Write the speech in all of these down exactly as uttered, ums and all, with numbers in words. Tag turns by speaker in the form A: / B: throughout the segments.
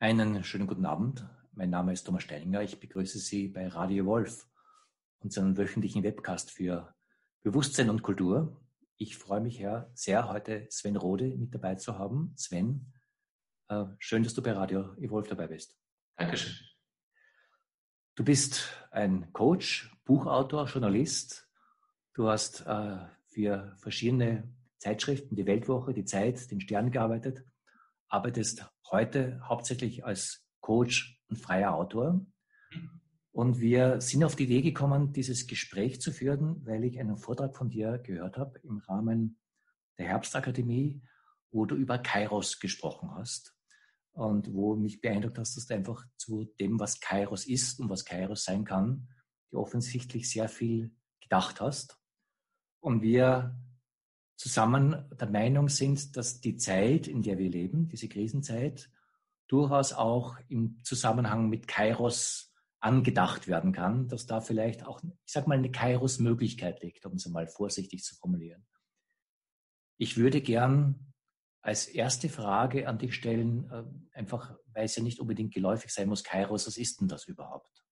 A: Einen schönen guten Abend. Mein Name ist Thomas Steininger. Ich begrüße Sie bei Radio Wolf, unserem wöchentlichen Webcast für Bewusstsein und Kultur. Ich freue mich sehr, heute Sven Rode mit dabei zu haben. Sven, äh, schön, dass du bei Radio Wolf dabei bist.
B: Dankeschön.
A: Du bist ein Coach, Buchautor, Journalist. Du hast äh, für verschiedene Zeitschriften, die Weltwoche, die Zeit, den Stern gearbeitet, arbeitest heute hauptsächlich als Coach und freier Autor. Und wir sind auf die Idee gekommen, dieses Gespräch zu führen, weil ich einen Vortrag von dir gehört habe im Rahmen der Herbstakademie, wo du über Kairos gesprochen hast und wo mich beeindruckt hast, dass du einfach zu dem, was Kairos ist und was Kairos sein kann, dir offensichtlich sehr viel gedacht hast. Und wir zusammen der Meinung sind, dass die Zeit, in der wir leben, diese Krisenzeit, durchaus auch im Zusammenhang mit Kairos angedacht werden kann, dass da vielleicht auch, ich sag mal, eine Kairos-Möglichkeit liegt, um es einmal vorsichtig zu formulieren. Ich würde gern als erste Frage an dich stellen, einfach, weil es ja nicht unbedingt geläufig sein muss, Kairos, was ist denn das überhaupt?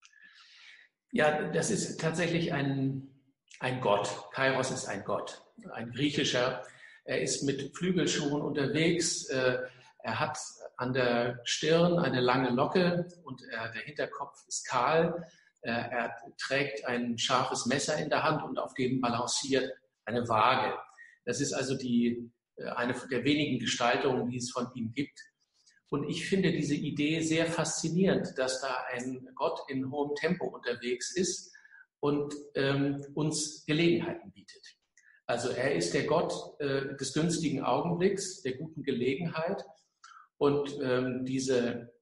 B: Ja, das ist tatsächlich ein, ein Gott. Kairos ist ein Gott, ein griechischer. Er ist mit Flügelschuhen unterwegs. Er hat an der Stirn eine lange Locke und er, der Hinterkopf ist kahl. Er trägt ein scharfes Messer in der Hand und auf dem balanciert eine Waage. Das ist also die, eine der wenigen Gestaltungen, die es von ihm gibt. Und ich finde diese Idee sehr faszinierend, dass da ein Gott in hohem Tempo unterwegs ist und ähm, uns Gelegenheiten bietet. Also er ist der Gott äh, des günstigen Augenblicks, der guten Gelegenheit. Und ähm, diese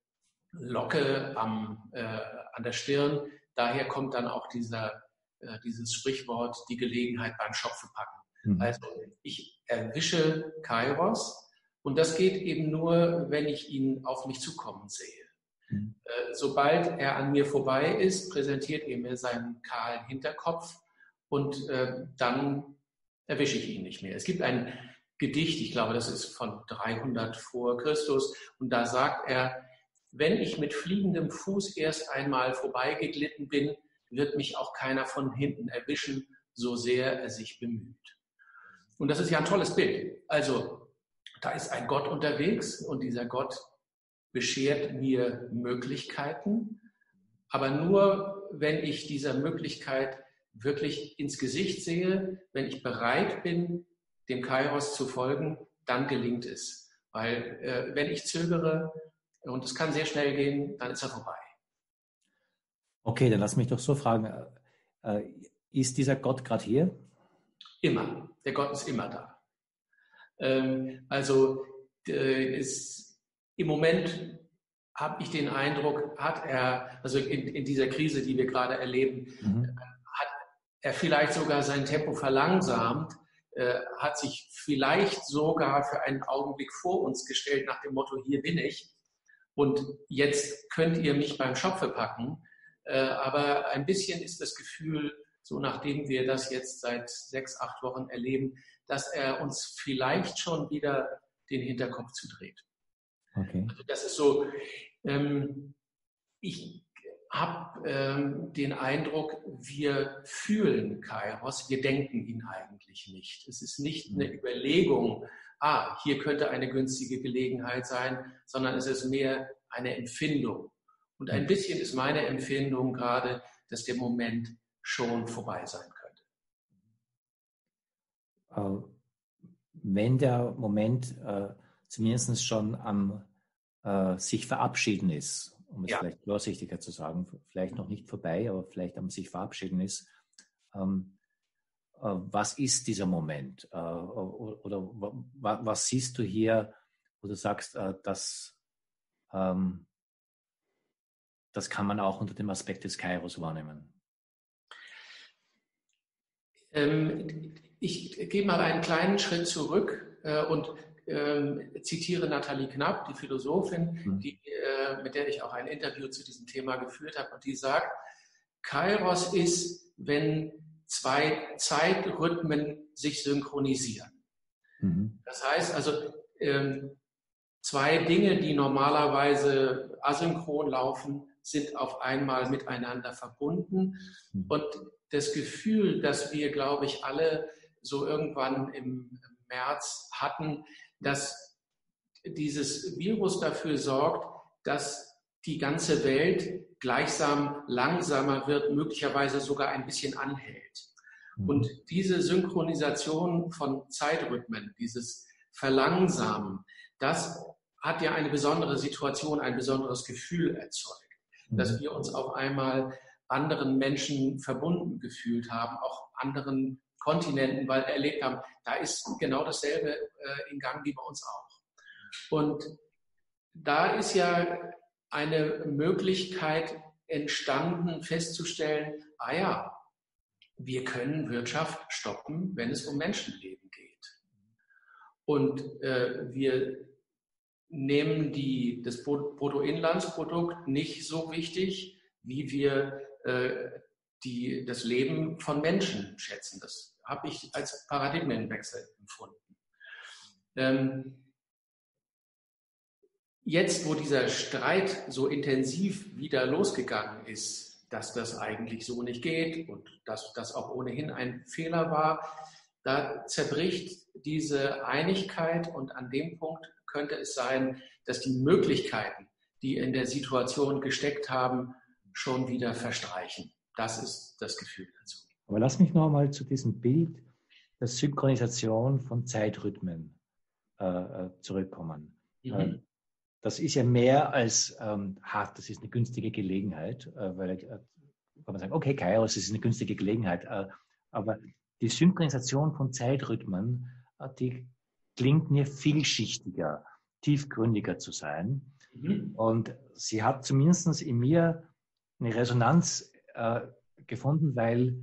B: Locke am, äh, an der Stirn, daher kommt dann auch dieser, äh, dieses Sprichwort, die Gelegenheit beim Schopfe packen. Mhm. Also ich erwische Kairos und das geht eben nur, wenn ich ihn auf mich zukommen sehe. Mhm. Äh, sobald er an mir vorbei ist, präsentiert er mir seinen kahlen Hinterkopf und äh, dann erwische ich ihn nicht mehr. Es gibt ein Gedicht, ich glaube, das ist von dreihundert vor Christus. Und da sagt er, wenn ich mit fliegendem Fuß erst einmal vorbeigeglitten bin, wird mich auch keiner von hinten erwischen, so sehr er sich bemüht. Und das ist ja ein tolles Bild. Also da ist ein Gott unterwegs und dieser Gott beschert mir Möglichkeiten, aber nur, wenn ich dieser Möglichkeit wirklich ins Gesicht sehe, wenn ich bereit bin, dem Kairos zu folgen, dann gelingt es. Weil äh, wenn ich zögere, und es kann sehr schnell gehen, dann ist er vorbei.
A: Okay, dann lass mich doch so fragen, äh, ist dieser Gott gerade hier?
B: Immer. Der Gott ist immer da. Ähm, also äh, ist, im Moment habe ich den Eindruck, hat er, also in, in dieser Krise, die wir gerade erleben, mhm. hat er vielleicht sogar sein Tempo verlangsamt, äh, hat sich vielleicht sogar für einen Augenblick vor uns gestellt nach dem Motto, hier bin ich und jetzt könnt ihr mich beim Schopfe packen. Äh, aber ein bisschen ist das Gefühl, so nachdem wir das jetzt seit sechs, acht Wochen erleben, dass er uns vielleicht schon wieder den Hinterkopf zudreht.
A: Okay.
B: Also das ist so, ähm, ich habe ähm, den Eindruck, wir fühlen Kairos, wir denken ihn eigentlich nicht. Es ist nicht eine Überlegung, ah, hier könnte eine günstige Gelegenheit sein, sondern es ist mehr eine Empfindung. Und ein bisschen ist meine Empfindung gerade, dass der Moment schon vorbei sein könnte.
A: Wenn der Moment äh, zumindest schon am äh, sich verabschieden ist, um es ja. vielleicht vorsichtiger zu sagen, vielleicht noch nicht vorbei, aber vielleicht am sich verabschieden ist, ähm, äh, was ist dieser Moment? Äh, oder oder w- was siehst du hier, wo du sagst, äh, dass ähm, das kann man auch unter dem Aspekt des Kairos wahrnehmen?
B: Ähm, ich gehe mal einen kleinen Schritt zurück äh, und ähm, zitiere Nathalie Knapp, die Philosophin, mhm. die, äh, mit der ich auch ein Interview zu diesem Thema geführt habe. Und die sagt, Kairos ist, wenn zwei Zeitrhythmen sich synchronisieren. Mhm. Das heißt also, ähm, zwei Dinge, die normalerweise asynchron laufen, sind auf einmal miteinander verbunden. Und das Gefühl, das wir, glaube ich, alle so irgendwann im März hatten, dass dieses Virus dafür sorgt, dass die ganze Welt gleichsam langsamer wird, möglicherweise sogar ein bisschen anhält. Und diese Synchronisation von Zeitrhythmen, dieses Verlangsamen, das hat ja eine besondere Situation, ein besonderes Gefühl erzeugt, dass wir uns auf einmal anderen Menschen verbunden gefühlt haben, auch anderen Kontinenten, weil wir erlebt haben, da ist genau dasselbe äh, in Gang wie bei uns auch. Und da ist ja eine Möglichkeit entstanden, festzustellen, ah ja, wir können Wirtschaft stoppen, wenn es um Menschenleben geht. Und äh, wir nehmen die, das Bruttoinlandsprodukt nicht so wichtig, wie wir äh, die, das Leben von Menschen schätzen. Das habe ich als Paradigmenwechsel empfunden. Ähm, jetzt, wo dieser Streit so intensiv wieder losgegangen ist, dass das eigentlich so nicht geht und dass das auch ohnehin ein Fehler war, da zerbricht diese Einigkeit und an dem Punkt könnte es sein, dass die Möglichkeiten, die in der Situation gesteckt haben, schon wieder verstreichen. Das ist das Gefühl dazu.
A: Aber lass mich noch einmal zu diesem Bild der Synchronisation von Zeitrhythmen äh, zurückkommen. Mhm. Äh, das ist ja mehr als ähm, hart, das ist eine günstige Gelegenheit, äh, weil äh, kann man sagen, okay, Kairos, das ist eine günstige Gelegenheit, äh, aber die Synchronisation von Zeitrhythmen, äh, die klingt mir vielschichtiger, tiefgründiger zu sein. Mhm. Und sie hat zumindest in mir eine Resonanz äh, gefunden, weil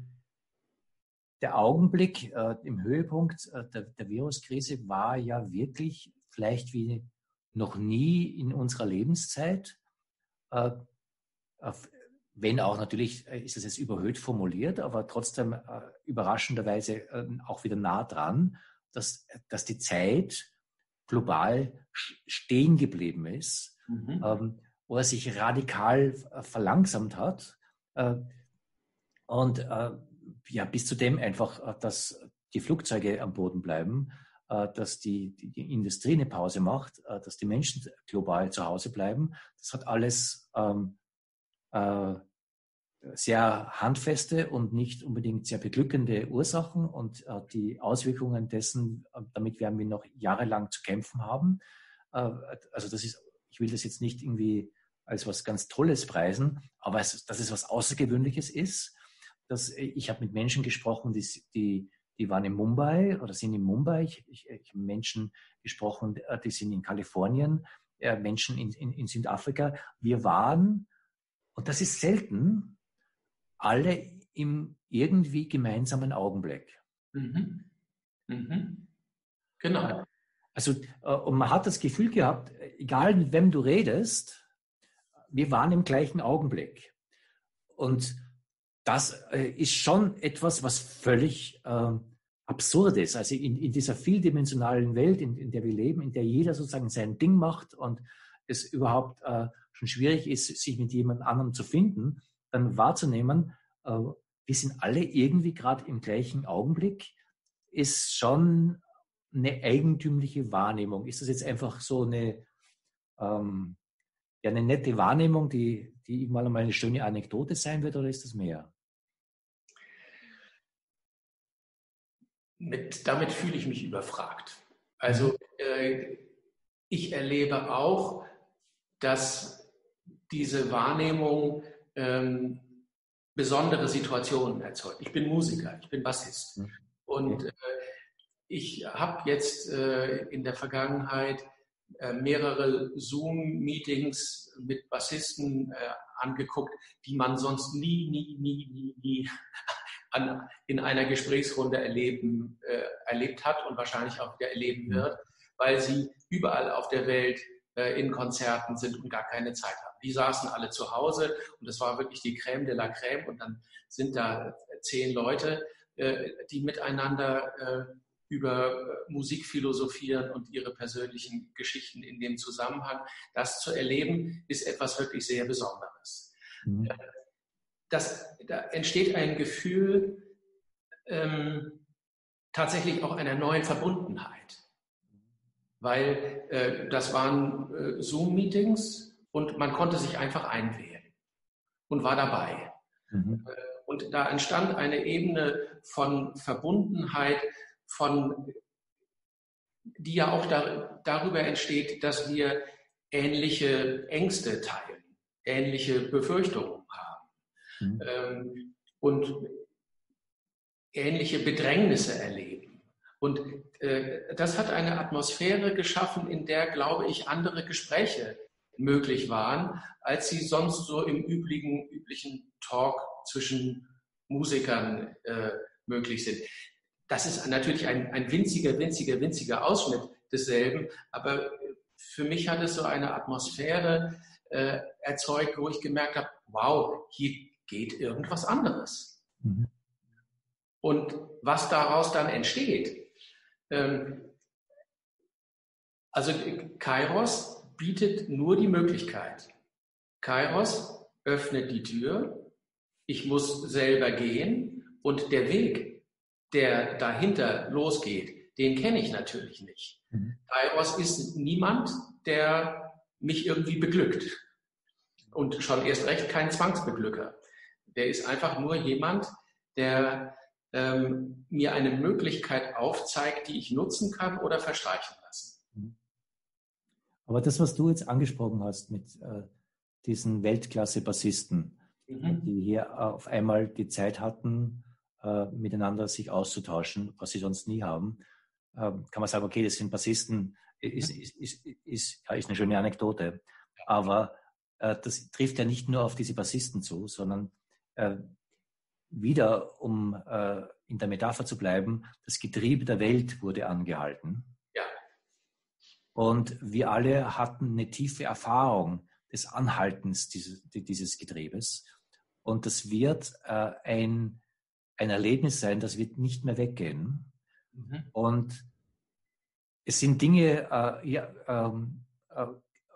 A: der Augenblick äh, im Höhepunkt äh, der, der Viruskrise war ja wirklich vielleicht wie noch nie in unserer Lebenszeit. Äh, auf, wenn auch natürlich ist es jetzt überhöht formuliert, aber trotzdem äh, überraschenderweise äh, auch wieder nah dran, dass, dass die Zeit global stehen geblieben ist, mhm. ähm, oder sich radikal äh, verlangsamt hat. Äh, und äh, ja, bis zu dem einfach, äh, dass die Flugzeuge am Boden bleiben, äh, dass die, die, die Industrie eine Pause macht, äh, dass die Menschen global zu Hause bleiben. Das hat alles ähm, äh, sehr handfeste und nicht unbedingt sehr beglückende Ursachen und äh, die Auswirkungen dessen, äh, damit werden wir noch jahrelang zu kämpfen haben. Äh, also das ist, ich will das jetzt nicht irgendwie als was ganz Tolles preisen, aber es, dass es was Außergewöhnliches ist. Dass, ich habe mit Menschen gesprochen, die, die, die waren in Mumbai oder sind in Mumbai. Ich, ich, ich habe Menschen gesprochen, die sind in Kalifornien, äh, Menschen in, in, in Südafrika. Wir waren, und das ist selten, alle im irgendwie gemeinsamen Augenblick.
B: Mhm. Mhm. Genau.
A: Also, und man hat das Gefühl gehabt, egal mit wem du redest, wir waren im gleichen Augenblick. Und das ist schon etwas, was völlig äh, absurd ist. Also in, in dieser vieldimensionalen Welt, in, in der wir leben, in der jeder sozusagen sein Ding macht und es überhaupt äh, schon schwierig ist, sich mit jemand anderem zu finden, dann wahrzunehmen, äh, wir sind alle irgendwie gerade im gleichen Augenblick, ist schon eine eigentümliche Wahrnehmung. Ist das jetzt einfach so eine, ähm, ja, eine nette Wahrnehmung, die, die irgendwann mal eine schöne Anekdote sein wird, oder ist das mehr?
B: Mit, damit fühle ich mich überfragt. Also äh, ich erlebe auch, dass diese Wahrnehmung ähm, besondere Situationen erzeugt. Ich bin Musiker, ich bin Bassist. Mhm. Und äh, ich habe jetzt äh, in der Vergangenheit äh, mehrere Zoom-Meetings mit Bassisten äh, angeguckt, die man sonst nie, nie, nie, nie, nie an, in einer Gesprächsrunde erleben, äh, erlebt hat und wahrscheinlich auch wieder erleben wird, weil sie überall auf der Welt äh, in Konzerten sind und gar keine Zeit haben. Die saßen alle zu Hause und das war wirklich die Crème de la Crème und dann sind da zehn Leute, äh, die miteinander äh, über Musik philosophieren und ihre persönlichen Geschichten in dem Zusammenhang. Das zu erleben, ist etwas wirklich sehr Besonderes. Mhm. Das, da entsteht ein Gefühl ähm, tatsächlich auch einer neuen Verbundenheit, weil äh, das waren äh, Zoom-Meetings und man konnte sich einfach einwählen und war dabei. Mhm. Und da entstand eine Ebene von Verbundenheit, von, die ja auch da, darüber entsteht, dass wir ähnliche Ängste teilen, ähnliche Befürchtungen haben mhm. ähm, und ähnliche Bedrängnisse erleben. Und äh, das hat eine Atmosphäre geschaffen, in der, glaube ich, andere Gespräche möglich waren, als sie sonst so im üblichen, üblichen Talk zwischen Musikern äh, möglich sind. Das ist natürlich ein, ein winziger, winziger, winziger Ausschnitt desselben, aber für mich hat es so eine Atmosphäre äh, erzeugt, wo ich gemerkt habe, wow, hier geht irgendwas anderes. Mhm. Und was daraus dann entsteht, ähm, also Kairos bietet nur die Möglichkeit. Kairos öffnet die Tür, ich muss selber gehen und der Weg, der dahinter losgeht, den kenne ich natürlich nicht. Mhm. Kairos ist niemand, der mich irgendwie beglückt und schon erst recht kein Zwangsbeglücker. Der ist einfach nur jemand, der ähm, mir eine Möglichkeit aufzeigt, die ich nutzen kann oder verstreichen lassen.
A: Aber das, was du jetzt angesprochen hast mit äh, diesen Weltklasse-Bassisten, mhm. die hier auf einmal die Zeit hatten, äh, miteinander sich auszutauschen, was sie sonst nie haben, äh, kann man sagen, okay, das sind Bassisten, ist, mhm. ist, ist, ist, ja, ist eine schöne Anekdote. Aber äh, das trifft ja nicht nur auf diese Bassisten zu, sondern äh, wieder, um äh, in der Metapher zu bleiben, das Getriebe der Welt wurde angehalten.
B: Ja.
A: Und wir alle hatten eine tiefe Erfahrung des Anhaltens dieses, dieses Getriebes. Und das wird äh, ein, ein Erlebnis sein, das wird nicht mehr weggehen. Mhm. Und es sind Dinge äh, ja, ähm, äh,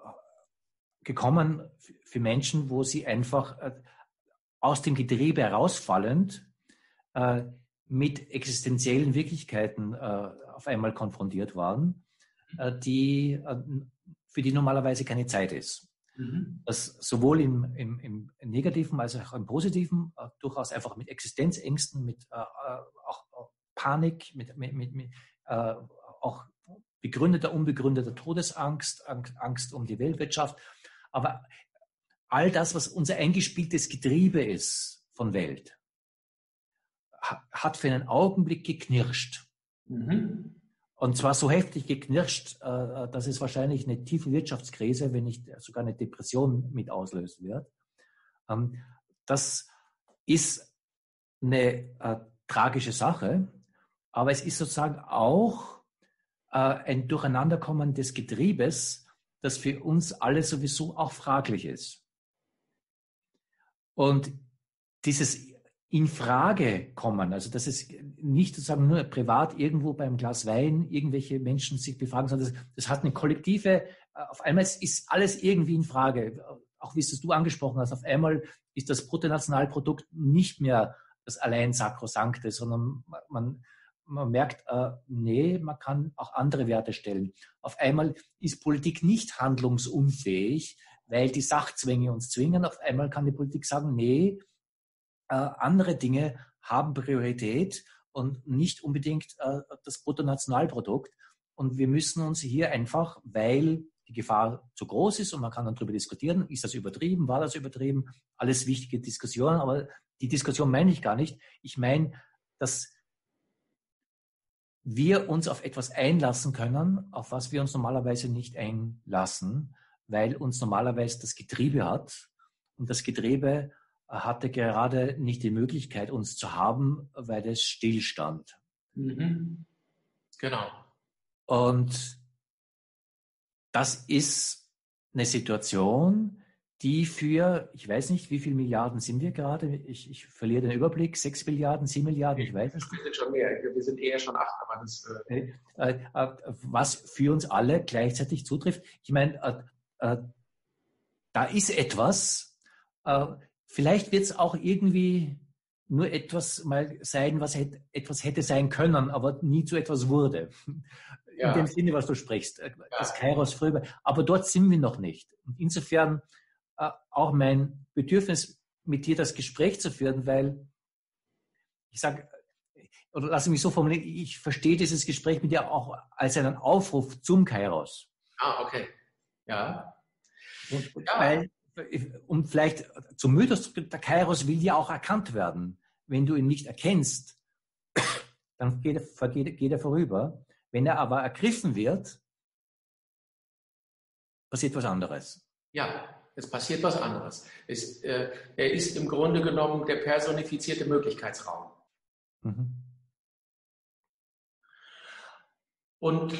A: gekommen für Menschen, wo sie einfach äh, aus dem Getriebe herausfallend äh, mit existenziellen Wirklichkeiten äh, auf einmal konfrontiert waren, äh, die, äh, für die normalerweise keine Zeit ist. Mhm. Das sowohl im, im, im Negativen als auch im Positiven äh, durchaus einfach mit Existenzängsten, mit äh, auch, auch Panik, mit, mit, mit, mit äh, auch begründeter, unbegründeter Todesangst, Angst um die Weltwirtschaft. Aber all das, was unser eingespieltes Getriebe ist von Welt, hat für einen Augenblick geknirscht. Mhm. Und zwar so heftig geknirscht, dass es wahrscheinlich eine tiefe Wirtschaftskrise, wenn nicht sogar eine Depression mit auslösen wird. Das ist eine äh, tragische Sache, aber es ist sozusagen auch äh, ein Durcheinanderkommen des Getriebes, das für uns alle sowieso auch fraglich ist. Und dieses in Frage kommen, also dass es nicht sozusagen nur privat irgendwo beim Glas Wein irgendwelche Menschen sich befragen, sondern das, das hat eine kollektive, auf einmal ist alles irgendwie in Frage. Auch wie es du angesprochen hast, auf einmal ist das Bruttonationalprodukt nicht mehr das allein Sakrosankte, sondern man, man merkt, äh, nee, man kann auch andere Werte stellen. Auf einmal ist Politik nicht handlungsunfähig, weil die Sachzwänge uns zwingen. Auf einmal kann die Politik sagen, nee, äh, andere Dinge haben Priorität und nicht unbedingt äh, das Bruttonationalprodukt. Und wir müssen uns hier einfach, weil die Gefahr zu groß ist und man kann dann darüber diskutieren, ist das übertrieben, war das übertrieben, alles wichtige Diskussionen, aber die Diskussion meine ich gar nicht. Ich meine, dass wir uns auf etwas einlassen können, auf was wir uns normalerweise nicht einlassen, weil uns normalerweise das Getriebe hat. Und das Getriebe hatte gerade nicht die Möglichkeit, uns zu haben, weil es stillstand.
B: Mhm. Genau.
A: Und das ist eine Situation, die für, ich weiß nicht, wie viele Milliarden sind wir gerade? Ich, ich verliere den Überblick. Sechs Milliarden, sieben Milliarden, ich weiß es nicht.
B: Wir sind schon mehr, wir sind eher schon acht, aber das...
A: Äh, äh, was für uns alle gleichzeitig zutrifft. Ich meine, äh, äh, da ist etwas, äh, vielleicht wird es auch irgendwie nur etwas mal sein, was hätte, etwas hätte sein können, aber nie zu etwas wurde. Ja. In dem Sinne, was du sprichst, äh, ja. Das Kairos früher. Aber dort sind wir noch nicht. Und insofern äh, auch mein Bedürfnis, mit dir das Gespräch zu führen, weil ich sage, oder lass mich so formulieren, ich verstehe dieses Gespräch mit dir auch als einen Aufruf zum Kairos.
B: Ah, okay. Ja.
A: Und, ja. Weil, um vielleicht zum Mythos, der Kairos will ja auch erkannt werden. Wenn du ihn nicht erkennst, dann geht er, geht, geht er vorüber. Wenn er aber ergriffen wird, passiert was anderes.
B: Ja, es passiert was anderes. Es, äh, er ist im Grunde genommen der personifizierte Möglichkeitsraum. Mhm. Und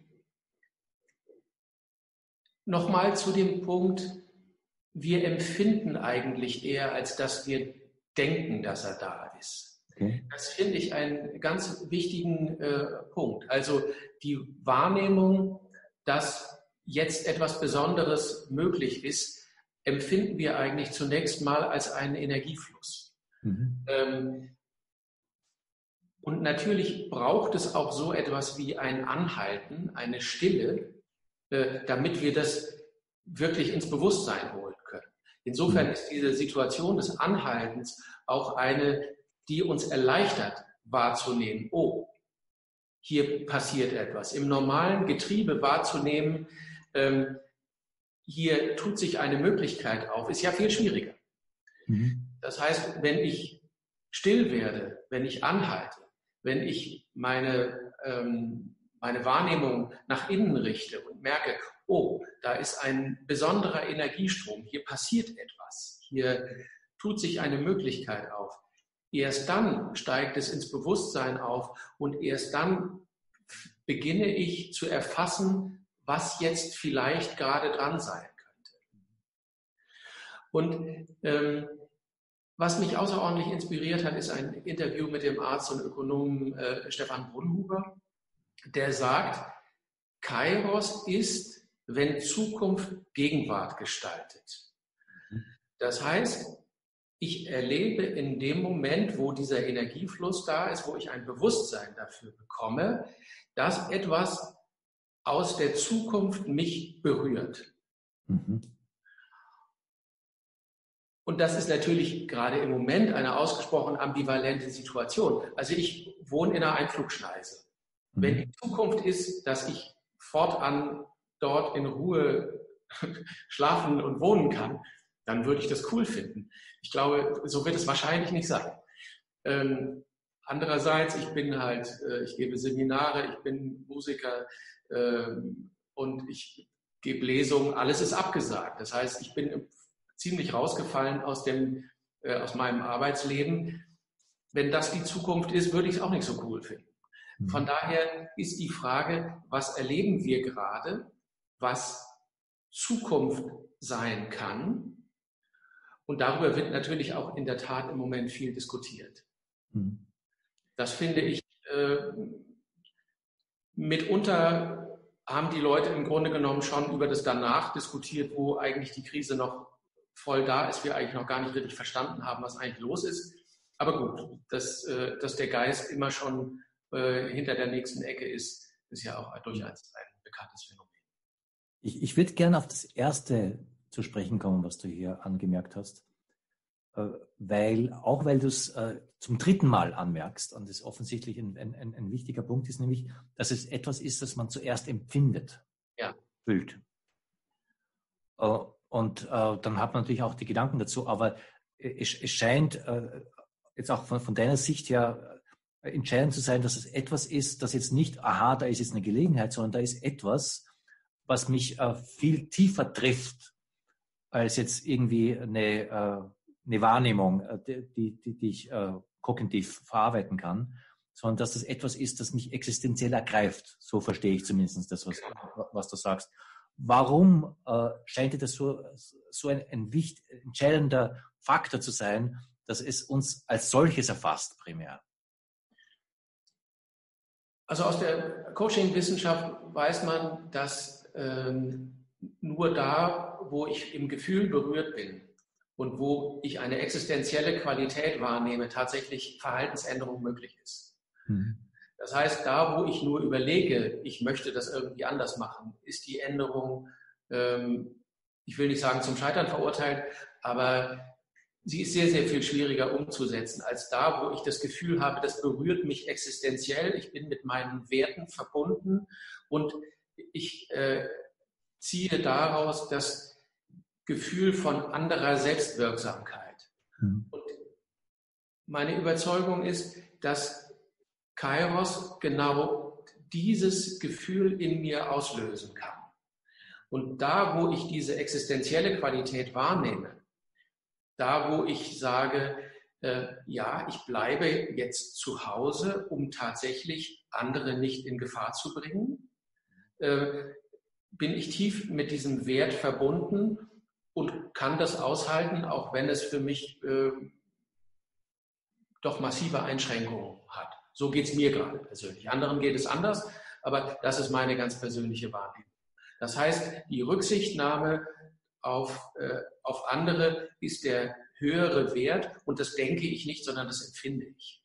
B: nochmal zu dem Punkt, wir empfinden eigentlich eher, als dass wir denken, dass er da ist. Okay. Das finde ich einen ganz wichtigen äh, Punkt. Also die Wahrnehmung, dass jetzt etwas Besonderes möglich ist, empfinden wir eigentlich zunächst mal als einen Energiefluss. Mhm. Ähm, und natürlich braucht es auch so etwas wie ein Anhalten, eine Stille, äh, damit wir das wirklich ins Bewusstsein holen können. Insofern ist diese Situation des Anhaltens auch eine, die uns erleichtert wahrzunehmen, oh, hier passiert etwas. Im normalen Getriebe wahrzunehmen, ähm, hier tut sich eine Möglichkeit auf, ist ja viel schwieriger. Mhm. Das heißt, wenn ich still werde, wenn ich anhalte, wenn ich meine, ähm, meine Wahrnehmung nach innen richte und merke, oh, da ist ein besonderer Energiestrom, hier passiert etwas, hier tut sich eine Möglichkeit auf. Erst dann steigt es ins Bewusstsein auf und erst dann beginne ich zu erfassen, was jetzt vielleicht gerade dran sein könnte. Und ähm, was mich außerordentlich inspiriert hat, ist ein Interview mit dem Arzt und Ökonomen äh, Stefan Brunnhuber, der sagt, Kairos ist, wenn Zukunft Gegenwart gestaltet. Das heißt, ich erlebe in dem Moment, wo dieser Energiefluss da ist, wo ich ein Bewusstsein dafür bekomme, dass etwas aus der Zukunft mich berührt. Mhm. Und das ist natürlich gerade im Moment eine ausgesprochen ambivalente Situation. Also ich wohne in einer Einflugschneise. Mhm. Wenn die Zukunft ist, dass ich fortan dort in Ruhe schlafen und wohnen kann, dann würde ich das cool finden. Ich glaube, so wird es wahrscheinlich nicht sein. Ähm, andererseits, ich bin halt, äh, ich gebe Seminare, ich bin Musiker äh, und ich gebe Lesungen, alles ist abgesagt. Das heißt, ich bin ziemlich rausgefallen aus dem, äh, aus meinem Arbeitsleben. Wenn das die Zukunft ist, würde ich es auch nicht so cool finden. Von daher ist die Frage, was erleben wir gerade, was Zukunft sein kann? Und darüber wird natürlich auch in der Tat im Moment viel diskutiert. Mhm. Das finde ich, äh, mitunter haben die Leute im Grunde genommen schon über das Danach diskutiert, wo eigentlich die Krise noch voll da ist, wir eigentlich noch gar nicht richtig verstanden haben, was eigentlich los ist. Aber gut, dass, äh, dass der Geist immer schon äh, hinter der nächsten Ecke ist, ist ja auch durchaus ein bekanntes Phänomen.
A: Ich, ich würde gerne auf das Erste zu sprechen kommen, was du hier angemerkt hast, äh, weil auch weil du es äh, zum dritten Mal anmerkst und es offensichtlich ein, ein, ein wichtiger Punkt ist, nämlich, dass es etwas ist, das man zuerst empfindet,
B: ja.
A: fühlt. Äh, und äh, dann hat man natürlich auch die Gedanken dazu, aber es, es scheint äh, jetzt auch von, von deiner Sicht ja entscheidend zu sein, dass es etwas ist, das jetzt nicht, aha, da ist jetzt eine Gelegenheit, sondern da ist etwas, was mich äh, viel tiefer trifft, als jetzt irgendwie eine, äh, eine Wahrnehmung, äh, die, die, die ich äh, kognitiv verarbeiten kann, sondern dass das etwas ist, das mich existenziell ergreift. So verstehe ich zumindest das, was, was du sagst. warum äh, scheint dir das so, so ein, ein wichtig, entscheidender Faktor zu sein, dass es uns als solches erfasst primär?
B: Also aus der Coaching-Wissenschaft weiß man, dass ähm, nur da, wo ich im Gefühl berührt bin und wo ich eine existenzielle Qualität wahrnehme, tatsächlich Verhaltensänderung möglich ist. Mhm. Das heißt, da, wo ich nur überlege, ich möchte das irgendwie anders machen, ist die Änderung, ähm, ich will nicht sagen zum Scheitern verurteilt, aber sie ist sehr, sehr viel schwieriger umzusetzen, als da, wo ich das Gefühl habe, das berührt mich existenziell, ich bin mit meinen Werten verbunden und ich äh, ziehe daraus das Gefühl von anderer Selbstwirksamkeit. Mhm. Und meine Überzeugung ist, dass Kairos genau dieses Gefühl in mir auslösen kann. Und da, wo ich diese existenzielle Qualität wahrnehme, da, wo ich sage, äh, ja, ich bleibe jetzt zu Hause, um tatsächlich andere nicht in Gefahr zu bringen, äh, bin ich tief mit diesem Wert verbunden und kann das aushalten, auch wenn es für mich äh, doch massive Einschränkungen hat. So geht es mir gerade persönlich. Anderen geht es anders, aber das ist meine ganz persönliche Wahrnehmung. Das heißt, die Rücksichtnahme auf, äh, auf andere ist der höhere Wert und das denke ich nicht, sondern das empfinde ich.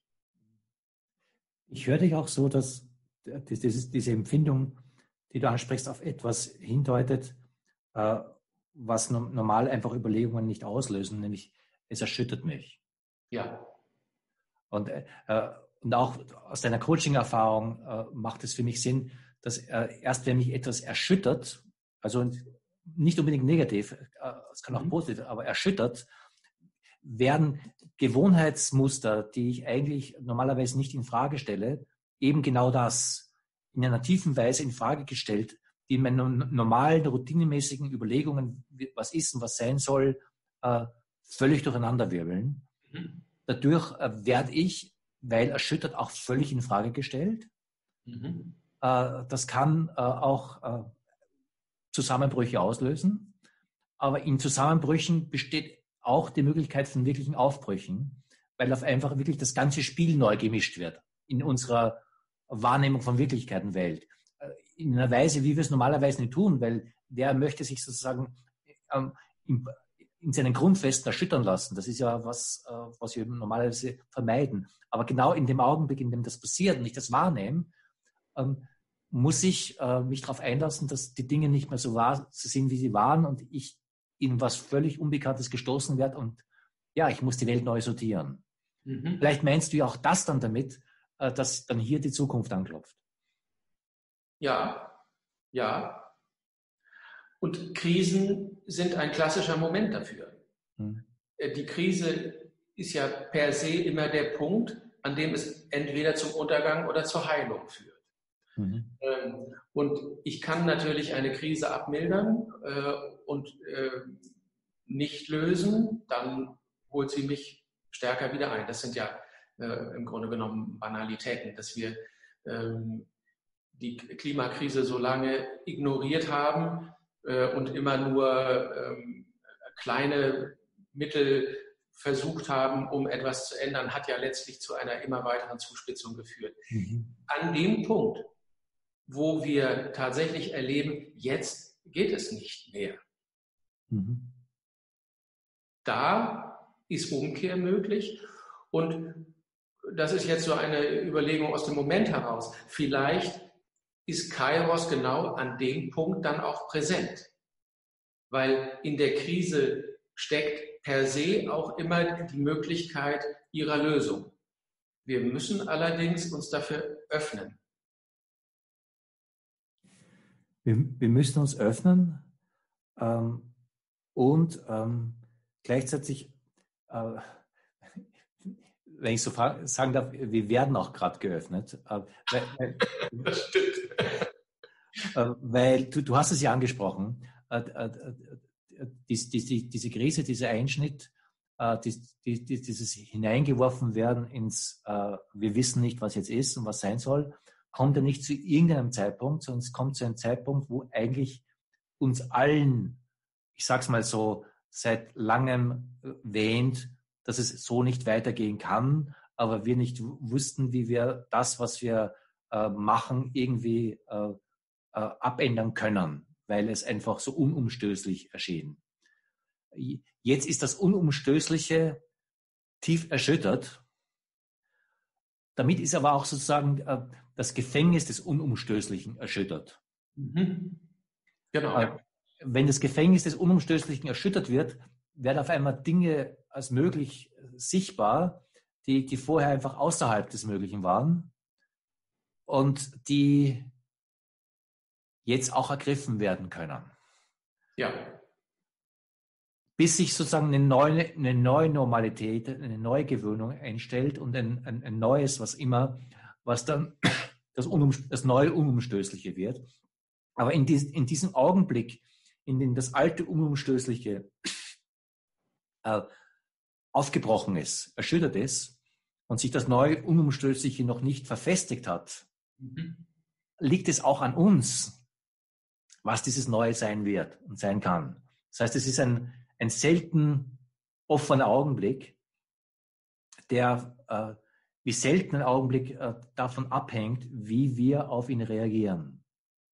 A: Ich höre dich auch so, dass dieses, diese Empfindung, die du ansprichst, auf etwas hindeutet, äh, was no, normal einfach Überlegungen nicht auslösen, nämlich es erschüttert mich.
B: Ja.
A: Und, äh, und auch aus deiner Coaching-Erfahrung äh, macht es für mich Sinn, dass äh, erst wenn mich etwas erschüttert, also nicht unbedingt negativ, äh, es kann auch mhm. positiv, aber erschüttert, werden Gewohnheitsmuster, die ich eigentlich normalerweise nicht in Frage stelle, eben genau das in einer tiefen Weise in Frage gestellt, die in meinen normalen, routinemäßigen Überlegungen, was ist und was sein soll, äh, völlig durcheinanderwirbeln. Mhm. Dadurch äh, werde ich, weil erschüttert, auch völlig in Frage gestellt. Mhm. Äh, das kann äh, auch äh, Zusammenbrüche auslösen, aber in Zusammenbrüchen besteht auch die Möglichkeit von wirklichen Aufbrüchen, weil auf einfach wirklich das ganze Spiel neu gemischt wird in unserer Wahrnehmung von Wirklichkeit und Welt. In einer Weise, wie wir es normalerweise nicht tun, weil wer möchte sich sozusagen ähm, in, in seinen Grundfesten erschüttern lassen. Das ist ja was, äh, was wir normalerweise vermeiden. Aber genau in dem Augenblick, in dem das passiert und ich das wahrnehme, ähm, muss ich äh, mich darauf einlassen, dass die Dinge nicht mehr so wahr so sind, wie sie waren und ich in was völlig Unbekanntes gestoßen werde und ja, ich muss die Welt neu sortieren. Mhm. Vielleicht meinst du ja auch das dann damit, äh, dass dann hier die Zukunft anklopft.
B: Ja, ja. Und Krisen sind ein klassischer Moment dafür. Mhm. Die Krise ist ja per se immer der Punkt, an dem es entweder zum Untergang oder zur Heilung führt. Mhm. Und ich kann natürlich eine Krise abmildern äh, und äh, nicht lösen, dann holt sie mich stärker wieder ein. Das sind ja äh, im Grunde genommen Banalitäten, dass wir ähm, die Klimakrise so lange ignoriert haben äh, und immer nur ähm, kleine Mittel versucht haben, um etwas zu ändern, hat ja letztlich zu einer immer weiteren Zuspitzung geführt. Mhm. An dem Punkt, wo wir tatsächlich erleben, jetzt geht es nicht mehr. Mhm. Da ist Umkehr möglich und das ist jetzt so eine Überlegung aus dem Moment heraus. Vielleicht ist Kairos genau an dem Punkt dann auch präsent, weil in der Krise steckt per se auch immer die Möglichkeit ihrer Lösung. Wir müssen allerdings uns dafür öffnen.
A: Wir, wir müssen uns öffnen ähm, und ähm, gleichzeitig, äh, wenn ich so sagen darf, wir werden auch gerade geöffnet. Äh, weil,
B: das stimmt.
A: Äh, weil du, du hast es ja angesprochen, äh, äh, die, die, diese Krise, dieser Einschnitt, äh, die, die, dieses Hineingeworfen werden ins, äh, wir wissen nicht, was jetzt ist und was sein soll, kommt ja nicht zu irgendeinem Zeitpunkt, sondern es kommt zu einem Zeitpunkt, wo eigentlich uns allen, ich sag's mal so, seit langem wähnt, dass es so nicht weitergehen kann, aber wir nicht wussten, wie wir das, was wir äh, machen, irgendwie äh, äh, abändern können, weil es einfach so unumstößlich erschien. Jetzt ist das Unumstößliche tief erschüttert. Damit ist aber auch sozusagen äh, das Gefängnis des Unumstößlichen erschüttert.
B: Mhm. Genau.
A: Äh, wenn das Gefängnis des Unumstößlichen erschüttert wird, werden auf einmal Dinge als möglich sichtbar, die, die vorher einfach außerhalb des Möglichen waren und die jetzt auch ergriffen werden können.
B: Ja.
A: Bis sich sozusagen eine neue, eine neue Normalität, eine neue Gewöhnung einstellt und ein, ein, ein neues, was immer, was dann das, Unum, das neue Unumstößliche wird. Aber in, dies, in diesem Augenblick, in dem das alte Unumstößliche äh, aufgebrochen ist, erschüttert ist und sich das neue Unumstößliche noch nicht verfestigt hat, mhm. liegt es auch an uns, was dieses Neue sein wird und sein kann. Das heißt, es ist ein, ein selten offener Augenblick, der äh, wie selten ein Augenblick äh, davon abhängt, wie wir auf ihn reagieren.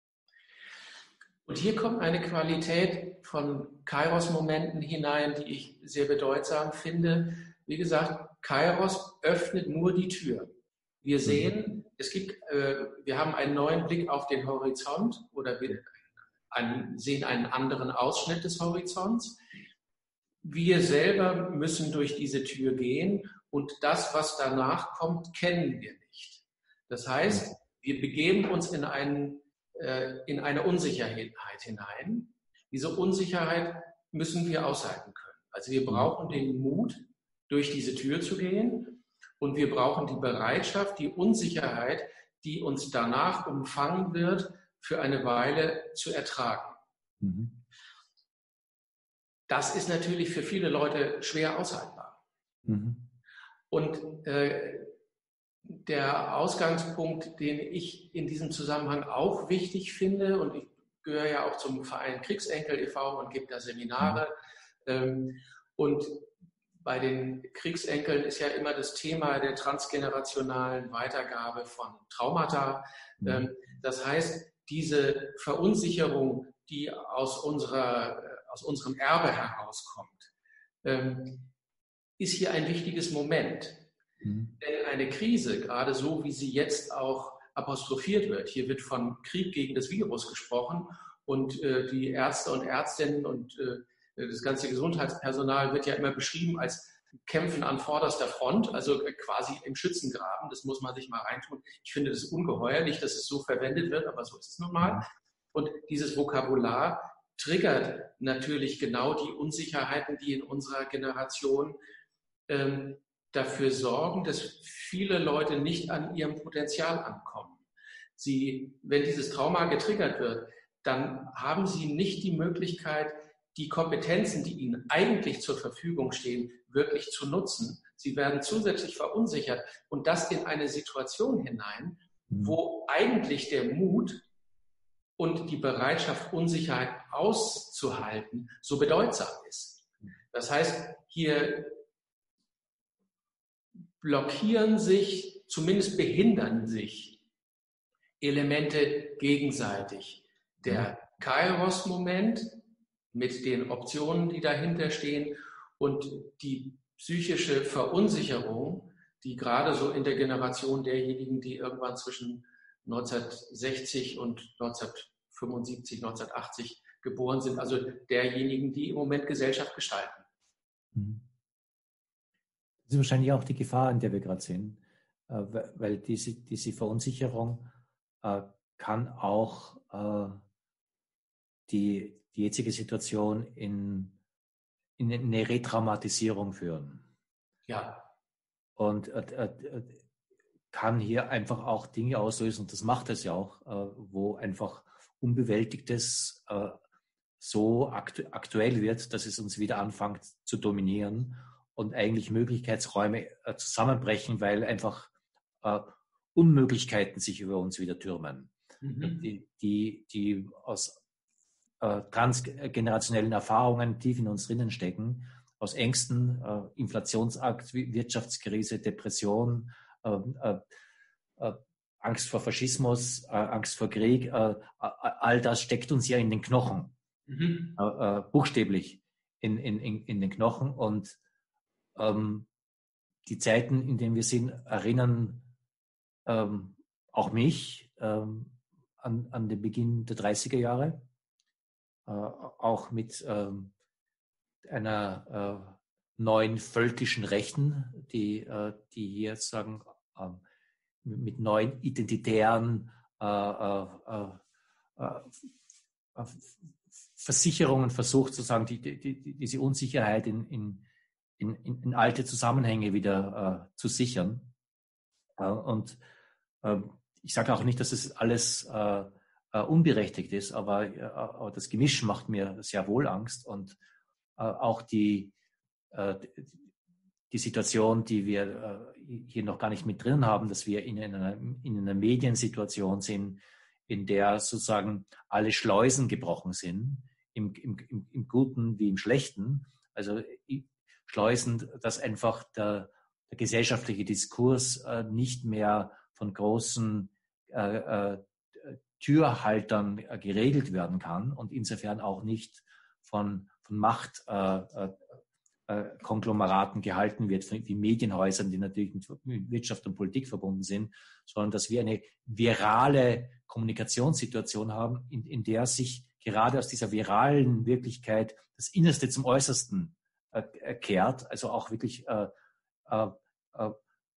B: Und hier kommt eine Qualität von Kairos-Momenten hinein, die ich sehr bedeutsam finde. Wie gesagt, Kairos öffnet nur die Tür. Wir sehen, es gibt, äh, wir haben einen neuen Blick auf den Horizont oder wir einen, sehen einen anderen Ausschnitt des Horizonts. Wir selber müssen durch diese Tür gehen und das, was danach kommt, kennen wir nicht. Das heißt, wir begeben uns in einen in eine Unsicherheit hinein. Diese Unsicherheit müssen wir aushalten können. Also wir brauchen den Mut, durch diese Tür zu gehen und wir brauchen die Bereitschaft, die Unsicherheit, die uns danach umfangen wird, für eine Weile zu ertragen. Mhm. Das ist natürlich für viele Leute schwer aushaltbar. Mhm. Und äh, der Ausgangspunkt, den ich in diesem Zusammenhang auch wichtig finde, und ich gehöre ja auch zum Verein Kriegsenkel e V und gebe da Seminare. Mhm. Und bei den Kriegsenkeln ist ja immer das Thema der transgenerationalen Weitergabe von Traumata. Mhm. Das heißt, diese Verunsicherung, die aus, unserer, aus unserem Erbe herauskommt, ist hier ein wichtiges Moment. Mhm. Denn eine Krise, gerade so wie sie jetzt auch apostrophiert wird, hier wird von Krieg gegen das Virus gesprochen und äh, die Ärzte und Ärztinnen und äh, das ganze Gesundheitspersonal wird ja immer beschrieben als Kämpfen an vorderster Front, also quasi im Schützengraben. Das muss man sich mal reintun. Ich finde das ungeheuerlich, dass es so verwendet wird, aber so ist es nun mal. Und dieses Vokabular triggert natürlich genau die Unsicherheiten, die in unserer Generation ähm, dafür sorgen, dass viele Leute nicht an ihrem Potenzial ankommen. Sie, wenn dieses Trauma getriggert wird, dann haben sie nicht die Möglichkeit, die Kompetenzen, die ihnen eigentlich zur Verfügung stehen, wirklich zu nutzen. Sie werden zusätzlich verunsichert und das in eine Situation hinein, wo eigentlich der Mut und die Bereitschaft, Unsicherheit auszuhalten, so bedeutsam ist. Das heißt, hier blockieren sich, zumindest behindern sich Elemente gegenseitig. Der Kairos-Moment mit den Optionen, die dahinter stehen und die psychische Verunsicherung, die gerade so in der Generation derjenigen, die irgendwann zwischen neunzehnhundertsechzig und neunzehnhundertfünfundsiebzig, neunzehnhundertachtzig geboren sind, also derjenigen, die im Moment Gesellschaft gestalten.
A: Das ist wahrscheinlich auch die Gefahr, in der wir gerade sind, weil diese, diese Verunsicherung kann auch die, die jetzige Situation in, in eine Retraumatisierung führen.
B: Ja.
A: Und kann hier einfach auch Dinge auslösen, und das macht es ja auch, wo einfach Unbewältigtes so aktu- aktuell wird, dass es uns wieder anfängt zu dominieren und eigentlich Möglichkeitsräume äh, zusammenbrechen, weil einfach äh, Unmöglichkeiten sich über uns wieder türmen, mhm. die, die, die aus äh, transgenerationellen Erfahrungen tief in uns drinnen stecken, aus Ängsten, äh, Inflationsakt, Wirtschaftskrise, Depression, äh, äh, äh, Angst vor Faschismus, äh, Angst vor Krieg, äh, all das steckt uns ja in den Knochen, mhm. äh, äh, buchstäblich in, in, in, in den Knochen. Und ähm, die Zeiten, in denen wir sind, erinnern ähm, auch mich ähm, an, an den Beginn der dreißiger Jahre, äh, auch mit ähm, einer äh, neuen völkischen Rechten, die, äh, die hier sagen, äh, mit neuen identitären äh, äh, äh, äh, Versicherungen versucht, sozusagen die, die, die, diese Unsicherheit in, in, in, in alte Zusammenhänge wieder äh, zu sichern. Äh, und äh, ich sage auch nicht, dass es alles äh, äh, unberechtigt ist, aber, äh, aber das Gemisch macht mir sehr wohl Angst. Und äh, auch die, äh, die Situation, die wir äh, hier noch gar nicht mit drin haben, dass wir in einer, in einer Mediensituation sind, in der sozusagen alle Schleusen gebrochen sind, im, im, im Guten wie im Schlechten. Also Schleusen, dass einfach der, der gesellschaftliche Diskurs äh, nicht mehr von großen äh, äh, Türhaltern äh, geregelt werden kann und insofern auch nicht von, von Machtkonglomeraten äh, äh, gehalten wird, wie Medienhäusern, die natürlich mit, mit Wirtschaft und Politik verbunden sind, sondern dass wir eine virale Kommunikationssituation haben, in, in der sich gerade aus dieser viralen Wirklichkeit das Innerste zum Äußersten äh, kehrt, also auch wirklich äh, äh, äh,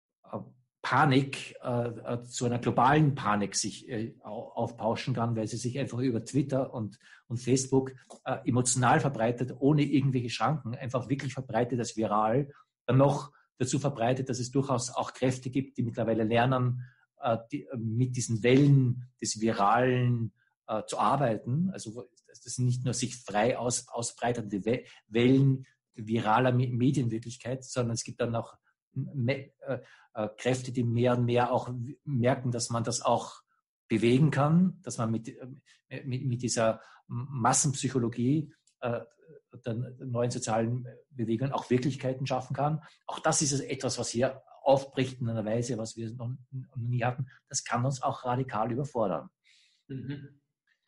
A: Panik äh, zu einer globalen Panik sich äh, aufbauschen kann, weil sie sich einfach über Twitter und, und Facebook äh, emotional verbreitet, ohne irgendwelche Schranken, einfach wirklich verbreitet als viral, dann noch dazu verbreitet, dass es durchaus auch Kräfte gibt, die mittlerweile lernen, äh, die, mit diesen Wellen des Viralen äh, zu arbeiten. Also das sind nicht nur sich frei aus, ausbreitende We- Wellen viraler Me- Medienwirklichkeit, sondern es gibt dann auch Me- äh, äh, Kräfte, die mehr und mehr auch merken, dass man das auch bewegen kann, dass man mit, äh, mit, mit dieser Massenpsychologie äh, der neuen sozialen Bewegungen auch Wirklichkeiten schaffen kann. Auch das ist etwas, was hier aufbricht in einer Weise, was wir noch, noch nie hatten. Das kann uns auch radikal überfordern.
B: Mhm.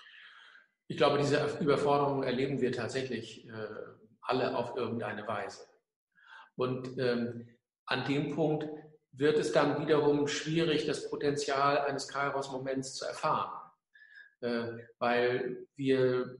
B: Ich glaube, diese Überforderung erleben wir tatsächlich äh, alle auf irgendeine Weise. Und ähm, an dem Punkt wird es dann wiederum schwierig, das Potenzial eines Kairos-Moments zu erfahren, äh, weil wir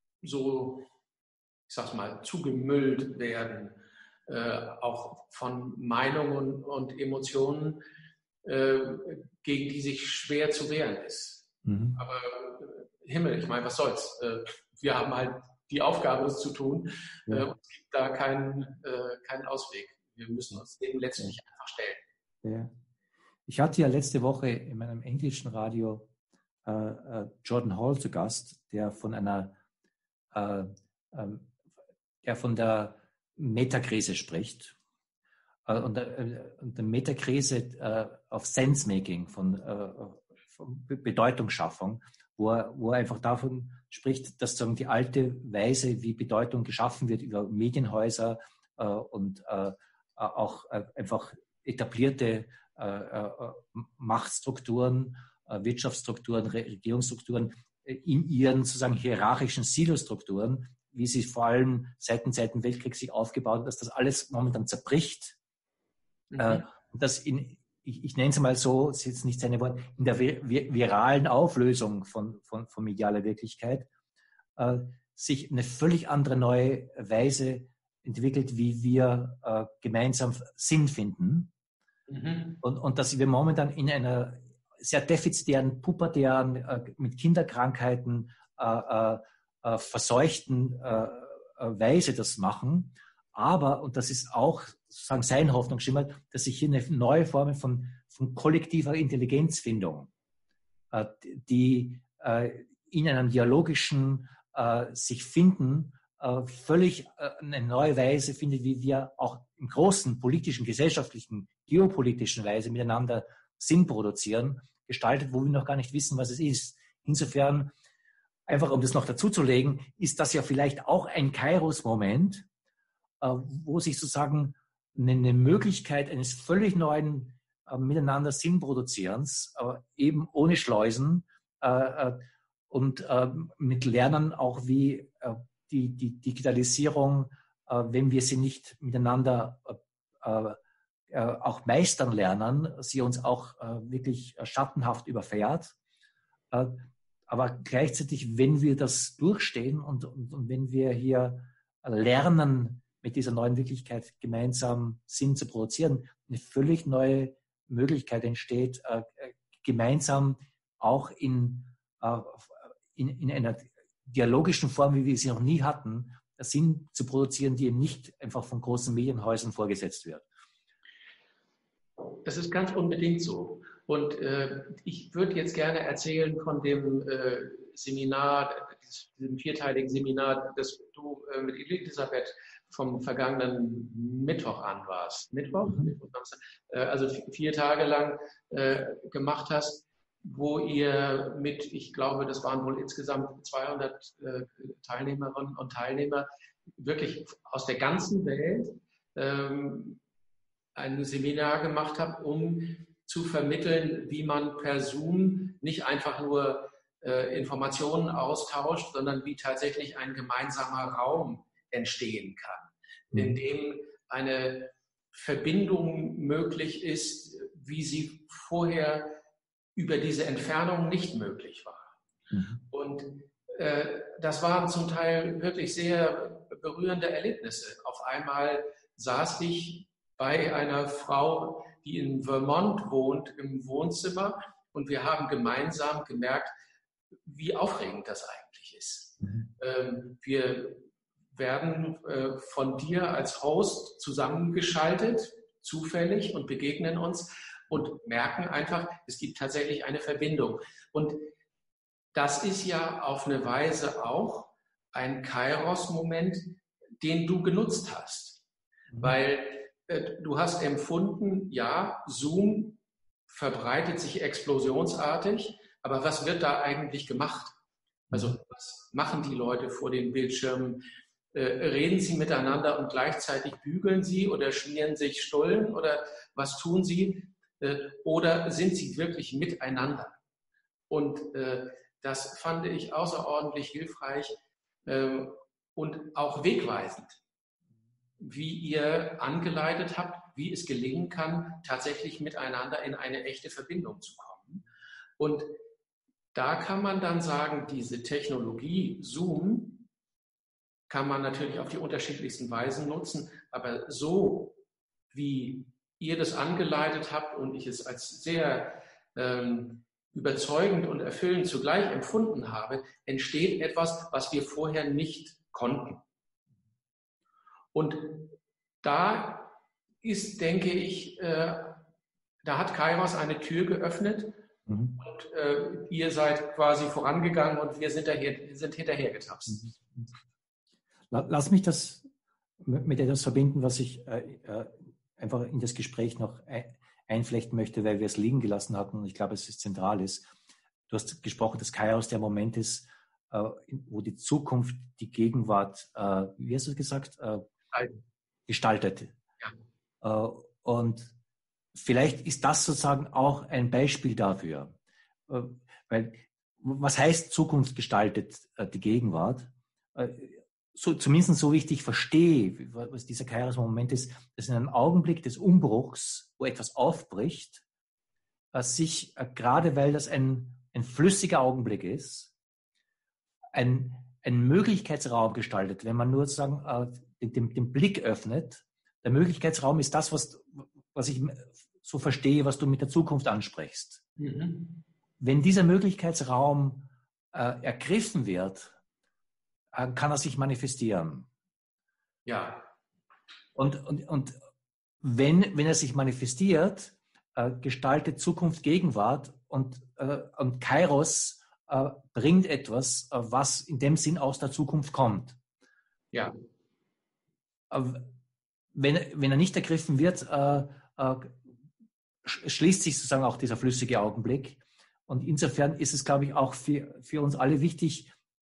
B: so, ich sag's mal, zugemüllt werden, äh, auch von Meinungen und Emotionen, äh, gegen die sich schwer zu wehren ist. Mhm. Aber äh, Himmel, ich meine, was soll's? Äh, wir haben halt die Aufgabe, das zu tun. Ja. Äh, und es gibt da keinen, äh, keinen Ausweg. Wir müssen uns dem letztlich ja. einfach stellen.
A: Ja. Ich hatte ja letzte Woche in meinem englischen Radio äh, äh, Jordan Hall zu Gast, der von einer, äh, äh, der von der Metakrise spricht. Äh, und, äh, und der Metakrise äh, auf Sense-Making, von, äh, von Bedeutungsschaffung, wo er, wo er einfach davon spricht, dass sagen, die alte Weise, wie Bedeutung geschaffen wird über Medienhäuser äh, und äh, auch äh, einfach etablierte äh, äh, Machtstrukturen, äh, Wirtschaftsstrukturen, Re- Regierungsstrukturen äh, in ihren sozusagen hierarchischen Silostrukturen, wie sie vor allem seit dem Zweiten Weltkrieg sich aufgebaut hat, dass das alles momentan zerbricht. Mhm. Äh, und das in, ich, ich nenne es mal so, das ist jetzt nicht seine Worte, in der vir- viralen Auflösung von, von, von medialer Wirklichkeit äh, sich eine völlig andere neue Weise entwickelt, wie wir äh, gemeinsam Sinn finden. Mhm. Und, und dass wir momentan in einer sehr defizitären, pubertären, äh, mit Kinderkrankheiten äh, äh, verseuchten äh, Weise das machen. Aber, und das ist auch sozusagen seine Hoffnung schimmert, dass sich hier eine neue Form von, von kollektiver Intelligenzfindung, äh, die äh, in einem dialogischen äh, sich finden, äh, völlig äh, eine neue Weise findet, wie wir auch im großen politischen, gesellschaftlichen, geopolitischen Weise miteinander Sinn produzieren, gestaltet, wo wir noch gar nicht wissen, was es ist. Insofern einfach um das noch dazuzulegen, ist das ja vielleicht auch ein Kairos-Moment, äh, wo sich sozusagen eine, eine Möglichkeit eines völlig neuen äh, Miteinander Sinnproduzierens, äh, eben ohne Schleusen äh, äh, und äh, mit Lernen auch wie äh, die, die Digitalisierung, äh, wenn wir sie nicht miteinander äh, äh, auch meistern lernen, sie uns auch äh, wirklich schattenhaft überfährt. Äh, aber gleichzeitig, wenn wir das durchstehen und, und, und wenn wir hier lernen, mit dieser neuen Wirklichkeit gemeinsam Sinn zu produzieren, eine völlig neue Möglichkeit entsteht, äh, gemeinsam auch in, äh, in, in einer dialogischen Form, wie wir sie noch nie hatten, Sinn zu produzieren, die eben nicht einfach von großen Medienhäusern vorgesetzt wird.
B: Das ist ganz unbedingt so. Und äh, ich würde jetzt gerne erzählen von dem äh, Seminar, diesem vierteiligen Seminar, das du äh, mit Elisabeth vom vergangenen Mittwoch an warst. Mittwoch? Mhm. Mittwoch äh, also vier Tage lang äh, gemacht hast, wo ihr mit, ich glaube, das waren wohl insgesamt zweihundert äh, Teilnehmerinnen und Teilnehmer, wirklich aus der ganzen Welt ähm, ein Seminar gemacht habt, um zu vermitteln, wie man per Zoom nicht einfach nur äh, Informationen austauscht, sondern wie tatsächlich ein gemeinsamer Raum entstehen kann, mhm. in dem eine Verbindung möglich ist, wie sie vorher über diese Entfernung nicht möglich war. Mhm. Und äh, das waren zum Teil wirklich sehr berührende Erlebnisse. Auf einmal saß ich bei einer Frau, die in Vermont wohnt, im Wohnzimmer, und wir haben gemeinsam gemerkt, wie aufregend das eigentlich ist. Mhm. Ähm, wir werden äh, von dir als Host zusammengeschaltet, zufällig, und begegnen uns und merken einfach, es gibt tatsächlich eine Verbindung. Und das ist ja auf eine Weise auch ein Kairos-Moment, den du genutzt hast. Mhm. Weil äh, du hast empfunden, ja, Zoom verbreitet sich explosionsartig, aber was wird da eigentlich gemacht? Also was machen die Leute vor den Bildschirmen? Äh, reden sie miteinander und gleichzeitig bügeln sie oder schmieren sich Stullen oder was tun sie? Äh, oder sind sie wirklich miteinander? Und äh, das fand ich außerordentlich hilfreich äh, und auch wegweisend, wie ihr angeleitet habt, wie es gelingen kann, tatsächlich miteinander in eine echte Verbindung zu kommen. Und da kann man dann sagen, diese Technologie Zoom kann man natürlich auf die unterschiedlichsten Weisen nutzen, aber so wie ihr das angeleitet habt und ich es als sehr ähm, überzeugend und erfüllend zugleich empfunden habe, entsteht etwas, was wir vorher nicht konnten. Und da ist, denke ich, äh, da hat Kairos eine Tür geöffnet, mhm. und äh, ihr seid quasi vorangegangen und wir sind, daher, sind hinterhergetapst.
A: Mhm. Lass mich das mit etwas verbinden, was ich äh, äh, einfach in das Gespräch noch einflechten möchte, weil wir es liegen gelassen hatten und ich glaube, es ist zentral ist. Du hast gesprochen, dass Kairos der Moment ist, äh, wo die Zukunft die Gegenwart, äh, wie hast du gesagt, äh, gestaltet. Ja. Äh, und vielleicht ist das sozusagen auch ein Beispiel dafür. Äh, weil, was heißt Zukunft gestaltet äh, die Gegenwart? Äh, So, zumindest so wie ich dich verstehe, was dieser Kairos-Moment ist, dass in einem Augenblick des Umbruchs, wo etwas aufbricht, sich, gerade weil das ein, ein flüssiger Augenblick ist, ein, ein Möglichkeitsraum gestaltet, wenn man nur sozusagen den, den Blick öffnet. Der Möglichkeitsraum ist das, was, was ich so verstehe, was du mit der Zukunft ansprichst. Mhm. Wenn dieser Möglichkeitsraum äh, ergriffen wird, kann er sich manifestieren.
B: Ja.
A: Und, und, und wenn, wenn er sich manifestiert, äh, gestaltet Zukunft Gegenwart und, äh, und Kairos äh, bringt etwas, äh, was in dem Sinn aus der Zukunft kommt.
B: Ja.
A: Äh, wenn, wenn er nicht ergriffen wird, äh, äh, schließt sich sozusagen auch dieser flüssige Augenblick. Und insofern ist es, glaube ich, auch für, für uns alle wichtig,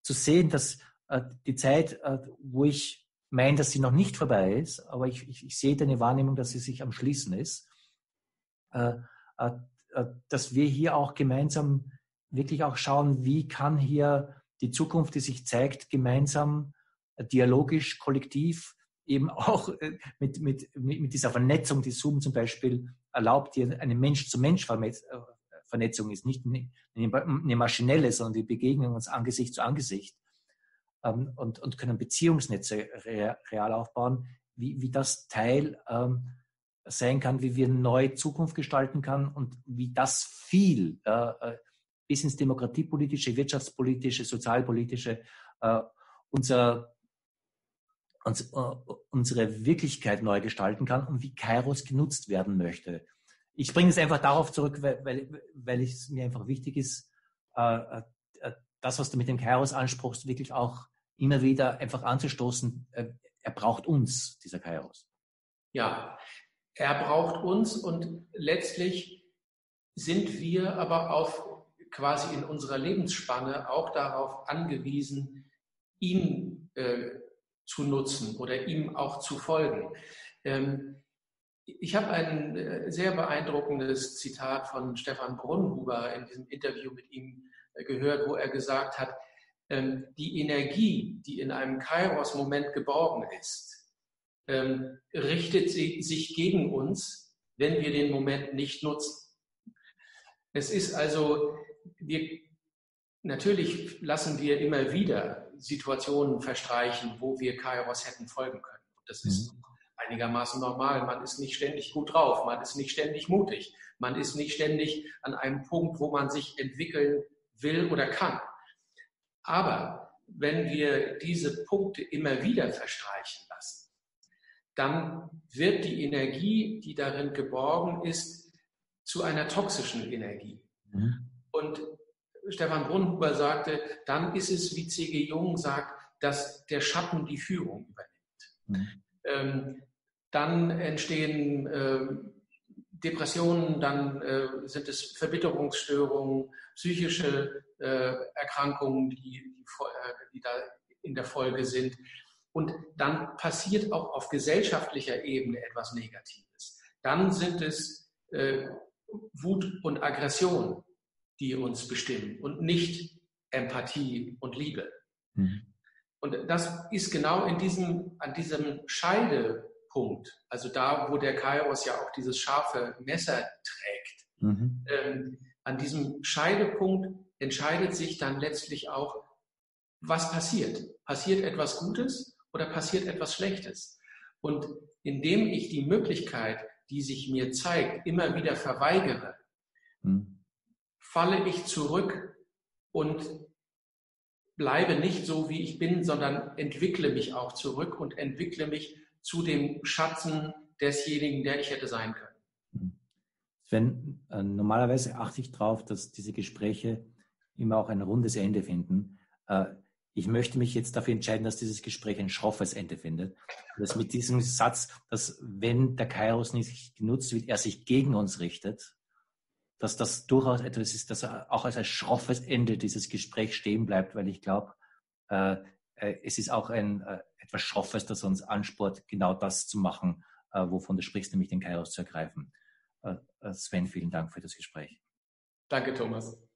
A: zu sehen, dass äh, die Zeit, äh, wo ich meine, dass sie noch nicht vorbei ist, aber ich, ich, ich sehe deine Wahrnehmung, dass sie sich am Schließen ist, äh, äh, äh, dass wir hier auch gemeinsam wirklich auch schauen, wie kann hier die Zukunft, die sich zeigt, gemeinsam, äh, dialogisch, kollektiv, eben auch äh, mit, mit, mit dieser Vernetzung, die Zoom zum Beispiel erlaubt, die eine Mensch-zu-Mensch-Vernetzung ist, nicht eine, eine maschinelle, sondern die begegnen uns Angesicht zu Angesicht. Und, und können Beziehungsnetze real aufbauen, wie, wie das Teil ähm, sein kann, wie wir eine neue Zukunft gestalten kann und wie das viel äh, bis ins demokratiepolitische, wirtschaftspolitische, sozialpolitische äh, unser, uns, uh, unsere Wirklichkeit neu gestalten kann und wie Kairos genutzt werden möchte. Ich bringe es einfach darauf zurück, weil, weil, weil es mir einfach wichtig ist, äh, äh, das, was du mit dem Kairos ansprichst, wirklich auch immer wieder einfach anzustoßen. Äh, er braucht uns, dieser Kairos.
B: Ja, er braucht uns und letztlich sind wir aber auf quasi in unserer Lebensspanne auch darauf angewiesen, ihn äh, zu nutzen oder ihm auch zu folgen. Ähm, ich habe ein äh, sehr beeindruckendes Zitat von Stefan Brunnhuber in diesem Interview mit ihm äh, gehört, wo er gesagt hat, ähm, die Energie, die in einem Kairos-Moment geborgen ist, ähm, richtet sie, sich gegen uns, wenn wir den Moment nicht nutzen. Es ist also, wir, natürlich lassen wir immer wieder Situationen verstreichen, wo wir Kairos hätten folgen können. Das ist mhm. einigermaßen normal. Man ist nicht ständig gut drauf, man ist nicht ständig mutig, man ist nicht ständig an einem Punkt, wo man sich entwickeln will oder kann. Aber wenn wir diese Punkte immer wieder verstreichen lassen, dann wird die Energie, die darin geborgen ist, zu einer toxischen Energie. Mhm. Und Stefan Brunnhuber sagte, dann ist es, wie C G Jung sagt, dass der Schatten die Führung übernimmt. Mhm. Ähm, dann entstehen äh, Depressionen, dann äh, sind es Verbitterungsstörungen, psychische äh, Erkrankungen, die, die, äh, die da in der Folge sind. Und dann passiert auch auf gesellschaftlicher Ebene etwas Negatives. Dann sind es äh, Wut und Aggression, die uns bestimmen und nicht Empathie und Liebe. Mhm. Und das ist genau in diesem, an diesem Scheidepunkt, also da, wo der Kairos ja auch dieses scharfe Messer trägt, mhm. ähm, an diesem Scheidepunkt entscheidet sich dann letztlich auch, was passiert. Passiert etwas Gutes oder passiert etwas Schlechtes? Und indem ich die Möglichkeit, die sich mir zeigt, immer wieder verweigere, mhm. falle ich zurück und bleibe nicht so, wie ich bin, sondern entwickle mich auch zurück und entwickle mich zu dem Schatten desjenigen, der ich hätte sein können.
A: Sven, äh, normalerweise achte ich darauf, dass diese Gespräche immer auch ein rundes Ende finden. Äh, ich möchte mich jetzt dafür entscheiden, dass dieses Gespräch ein schroffes Ende findet. Dass mit diesem Satz, dass wenn der Kairos nicht genutzt wird, er sich gegen uns richtet, dass das durchaus etwas ist, dass auch als ein schroffes Ende dieses Gespräch stehen bleibt, weil ich glaube, äh, äh, es ist auch ein äh, etwas Schroffes, das uns ansport, genau das zu machen, äh, wovon du sprichst, nämlich den Kairos zu ergreifen. Äh, Sven, vielen Dank für das Gespräch.
B: Danke, Thomas.